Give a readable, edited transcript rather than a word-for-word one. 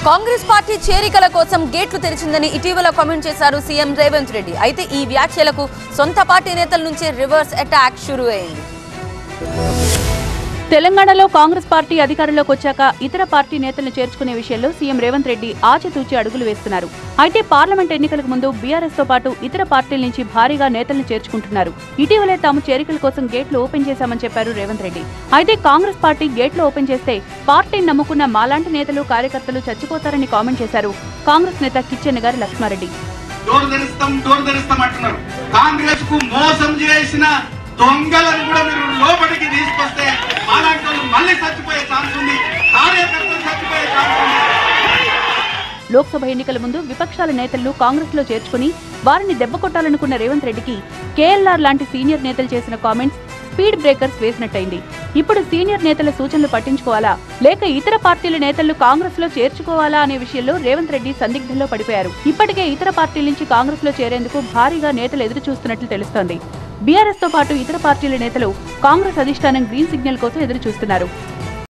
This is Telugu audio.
కాంగ్రెస్ పార్టీ చేరికల కోసం గేట్లు తెరిచిందని ఇటీవల కామెంట్ చేశారు సీఎం రేవంత్ రెడ్డి. అయితే ఈ వ్యాఖ్యలకు సొంత పార్టీ నేతల నుంచే రివర్స్ అటాక్ షురూ అయింది. తెలంగాణలో కాంగ్రెస్ పార్టీ అధికారంలోకి వచ్చాక ఇతర పార్టీ నేతలను చేర్చుకునే విషయంలో సీఎం రేవంత్ రెడ్డి ఆచితూచి అడుగులు వేస్తున్నారు. అయితే పార్లమెంట్ ఎన్నికలకు ముందు బీఆర్ఎస్ తో పాటు ఇతర పార్టీల నుంచి భారీగా నేతలను చేర్చుకుంటున్నారు. ఇటీవలే తాము చేరికల కోసం గేట్లు ఓపెన్ చేశామని చెప్పారు రేవంత్ రెడ్డి. అయితే కాంగ్రెస్ పార్టీ గేట్లు ఓపెన్ చేస్తే పార్టీని నమ్ముకున్న మాలాంటి నేతలు కార్యకర్తలు చచ్చిపోతారని కామెంట్ చేశారు కాంగ్రెస్ నేత కిచ్చెన్నగారి లక్ష్మారెడ్డి. దొంగలను కూడా మీరు లోపలికి తీసుకొస్తే అలాంటి వాళ్ళు మళ్ళీ చచ్చిపోయే ఛాన్స్ ఉంది, కార్యకర్తలు చచ్చిపోయే ఛాన్స్ ఉంది. లోక్సభ ఎన్నికల ముందు విపక్షాల నేతలను కాంగ్రెస్ లో చేర్చుకుని వారిని దెబ్బకొట్టాలనుకున్న రేవంత్ రెడ్డికి కేఎల్ఆర్ లాంటి సీనియర్ నేతలు చేసిన కామెంట్స్ స్పీడ్ బ్రేకర్స్ వేసినట్టయింది. ఇప్పుడు సీనియర్ నేతల సూచనలు పట్టించుకోవాలా లేక ఇతర పార్టీల నేతలను కాంగ్రెస్ లో చేర్చుకోవాలా అనే విషయంలో రేవంత్ రెడ్డి సందిగ్ధంలో పడిపోయారు. ఇప్పటికే ఇతర పార్టీల నుంచి కాంగ్రెస్ లో చేరేందుకు భారీగా నేతలు ఎదురు చూస్తున్నట్లు తెలుస్తోంది. బీఆర్ఎస్ తో పాటు ఇతర పార్టీల నేతలు కాంగ్రెస్ అధిష్టానం గ్రీన్ సిగ్నల్ కోసం ఎదురు చూస్తున్నారు.